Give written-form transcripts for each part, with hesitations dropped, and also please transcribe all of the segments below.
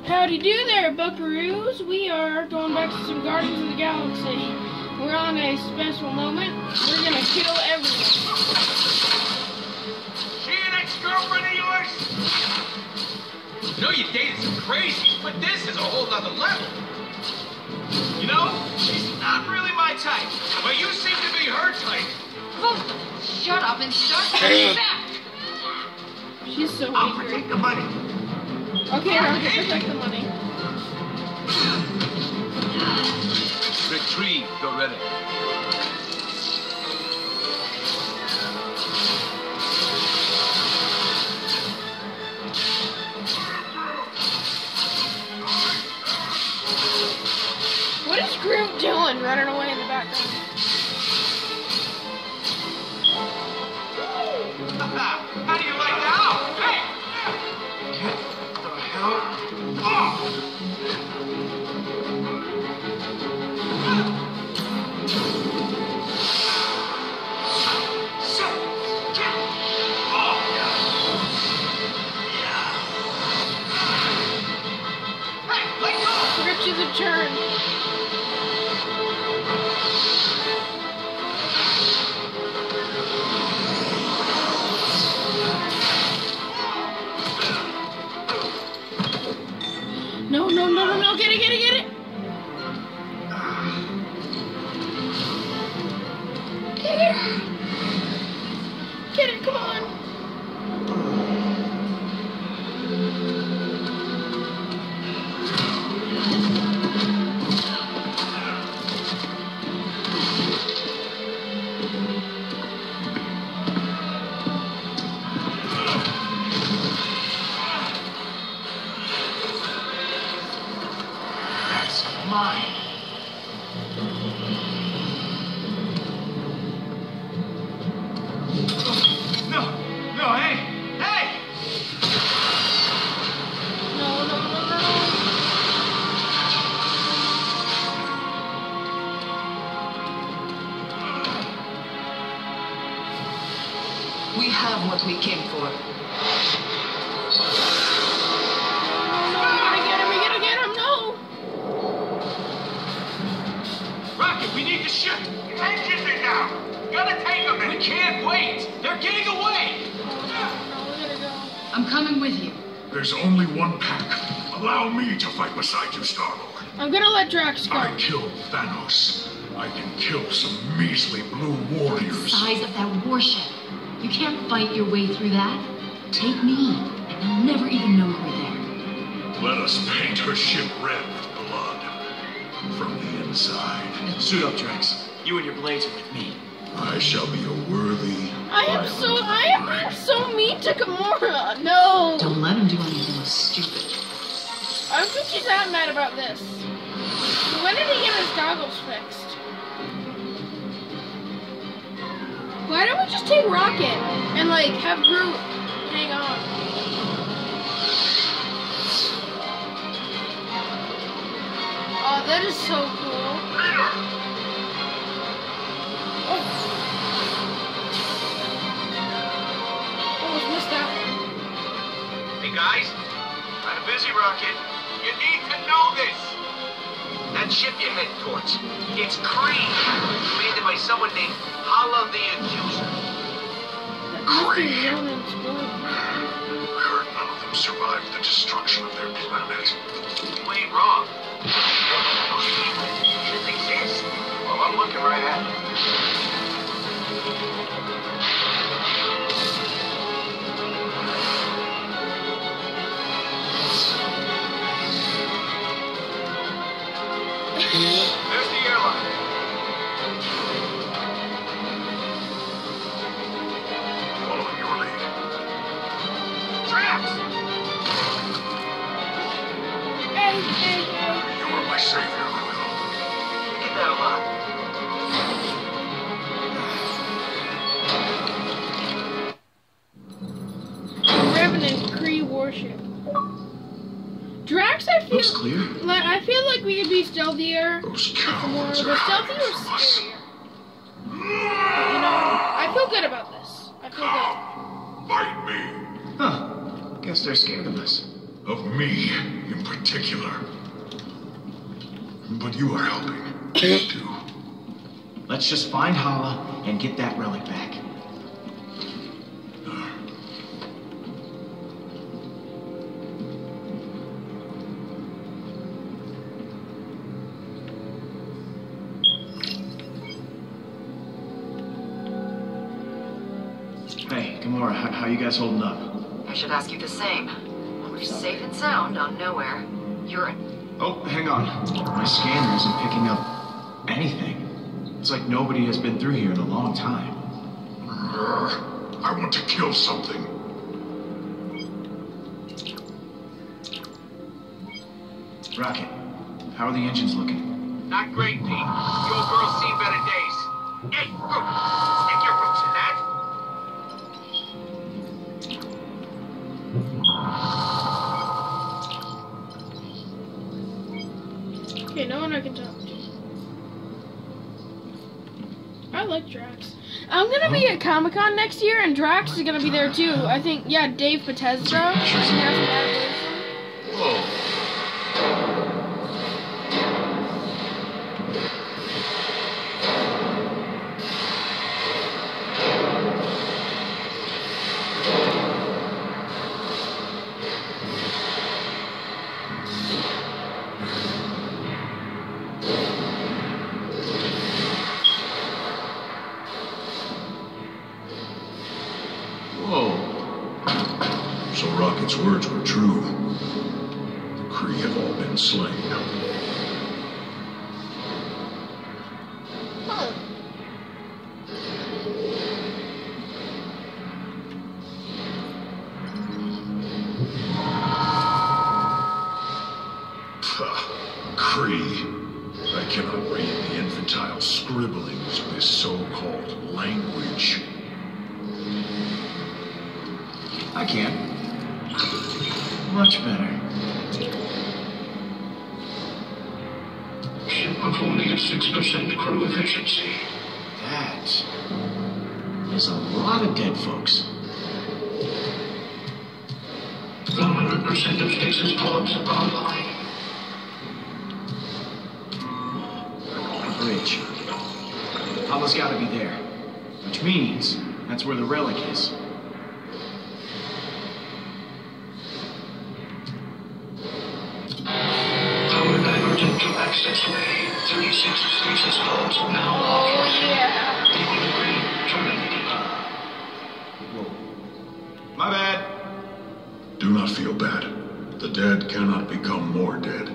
Howdy do there, buckaroos. We are going back to some Guardians of the Galaxy. We're on a special moment. We're gonna kill everyone. She an ex-girlfriend of yours? I know you dated some crazies, but this is a whole nother level. You know, she's not really my type, but you seem to be her type. Oh, shut up and start coming back. She's so I'll angry. protect the money. Okay, I'll protect the money. Retrieve Doretta. What is Groot doing running away in the background? How do you like that? Hey! What the hell? Oh! Richie's a turn. No, no, no, no, no, get it, get it, get it! Get it! Get it, come on! Mine. No, no, hey, hey! No, no, no, no, no. We have what we came for. We need the ship! Engines are down! Gotta take them! We can't wait! They're getting away! I'm coming with you. There's only one pack. Allow me to fight beside you, Star-Lord. I'm gonna let Drax go. I killed Thanos. I can kill some measly blue warriors. The size of that warship. You can't fight your way through that. Take me, and they'll never even know we're there. Let us paint her ship red with blood. From the inside. Suit up, Drax. You and your blades are with me. I shall be a worthy... I am so mean to Gamora. No. Don't let him do anything stupid. I don't think she's that mad about this. When did he get his goggles fixed? Why don't we just take Rocket and like have Groot hang on? Oh, that is so cool. Oh. Almost missed that one. Hey guys, I'm busy, Rocket. You need to know this. That ship you're heading towards, it's Kree, commanded by someone named Hala the Accuser. Kree? I heard none of them survived the destruction of their planet. You ain't wrong. Shit exists? Well, I'm looking right at it. There's the airline. Following your lead. Traps! Hey, hey, hey. You are my savior, Quill. Get that a lot. Revenant Kree warship. Drax, I feel Looks clear. like we could be stealthier. Those More, cowards but are stealthier hiding or from us. scarier. You know, I feel good about this. I feel good. Come, fight me. Huh. Guess they're scared of us. Of me, in particular. But you are helping, too. Let's just find Hala and get that relic back. Hey, Gamora, how you guys holding up? I should ask you the same. We're safe and sound on Nowhere. You're... Oh, hang on. My scanner isn't picking up anything. It's like nobody has been through here in a long time. I want to kill something. Rocket, how are the engines looking? Not great, Pete. The old girl's seen better days. Hey, stick your roots in that. Okay, no one I can talk to. I like Drax. I'm gonna be at Comic-Con next year, and Drax is gonna be there too. I think, yeah, Dave Bautista. Whoa. So Rocket's words were true. The Kree have all been slain. Kree. I cannot read the infantile scribblings of this so-called language. I can. Much better. Ship performing at 6% crew efficiency. That is a lot of dead folks. 100% of stasis pods are online. Bridge. Hala's gotta be there. Which means that's where the relic is. Power diverted to access way. 36 stasis pods now offline. Yeah. Degree terminated. Whoa. My bad. Do not feel bad. The dead cannot become more dead.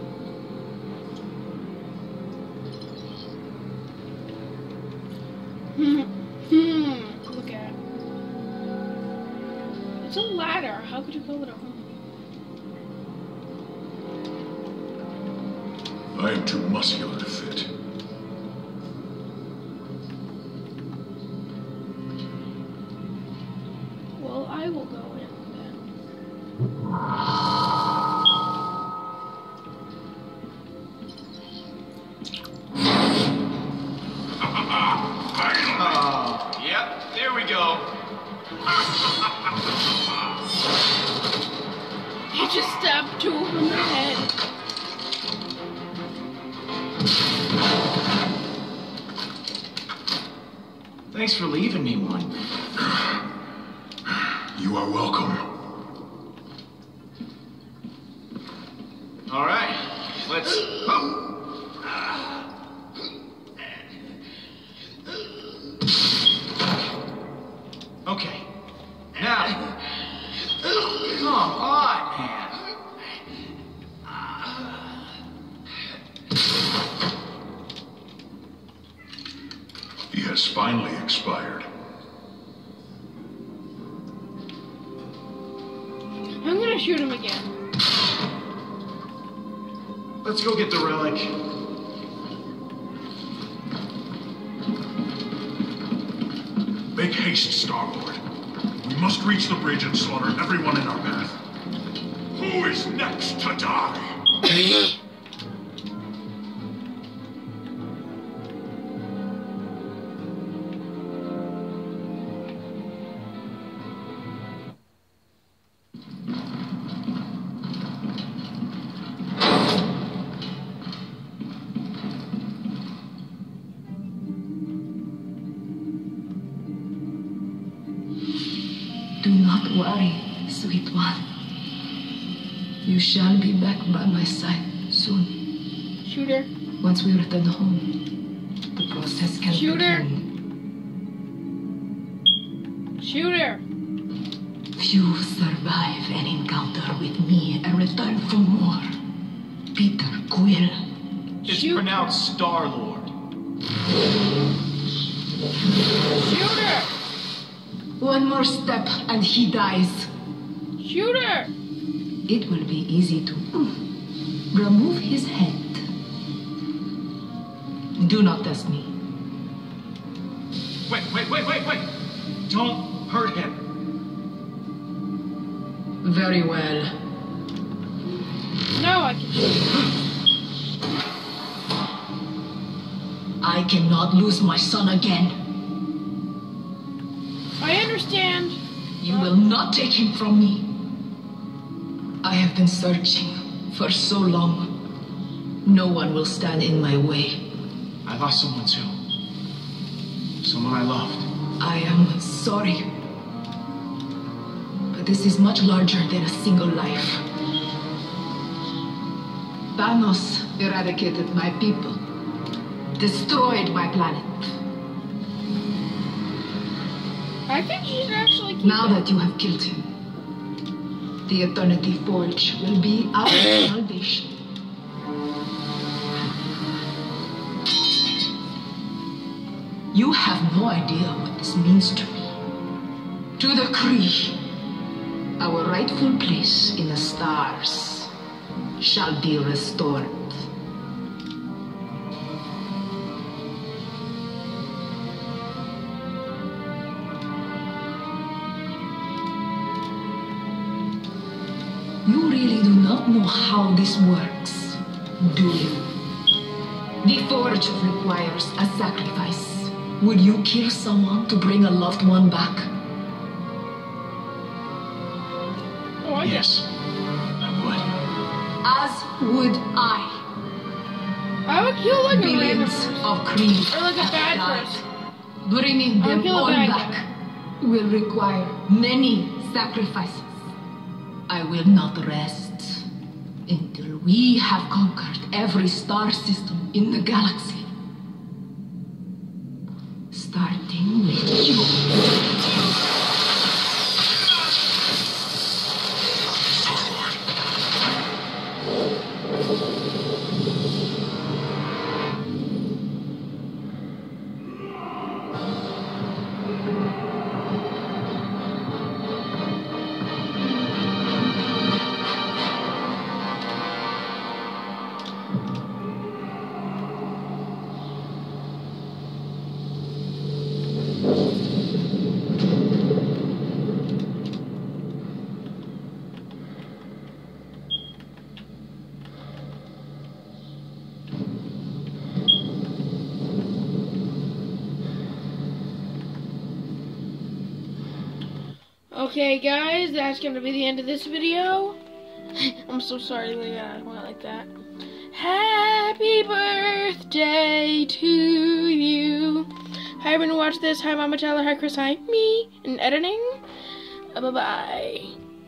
Look at it. It's a ladder. How could you call it a home? I am too muscular to fit. Well, I will go in then. Yep, there we go. He just stabbed two of them in the head. Thanks for leaving me one. You are welcome. All right, let's. Oh. Okay. Now. Come on, man. He has finally expired. I'm gonna shoot him again. Let's go get the relic. Make haste, Star-Lord. We must reach the bridge and slaughter everyone in our path. Who is next to die? worry, sweet one. You shall be back by my side soon. Shooter. Once we return home, the process can Shooter. begin. Shooter. Few survive an encounter with me and return for more. Peter Quill. It's Shoot. pronounced Star-Lord. Shooter. One more step and he dies. Shooter. It will be easy to remove his head. Do not test me. Wait. Don't hurt him. Very well. No, I can shoot. I cannot lose my son again. I understand. You will not take him from me. I have been searching for so long. No one will stand in my way. I lost someone too. Someone I loved. I am sorry. But this is much larger than a single life. Thanos eradicated my people. Destroyed my planet. I think you should actually keep Now it. that you have killed him, the Eternity Forge will be our salvation. You have no idea what this means to me. To the Kree, our rightful place in the stars shall be restored. You really do not know how this works, do you? The Forge requires a sacrifice. Would you kill someone to bring a loved one back? Oh, I Yes, I would. As would I. I would kill like a random Billions person. of Kree Or like a have bad died. person. Bringing I would them kill a all bad back guy. will require many sacrifices. I will not rest until we have conquered every star system in the galaxy. Starting with you. Okay, guys, that's gonna be the end of this video. I'm so sorry I went like that. Happy birthday to you. Hi, everyone who watched this. Hi, Mama Tyler. Hi, Chris. Hi, me. And editing. Bye-bye.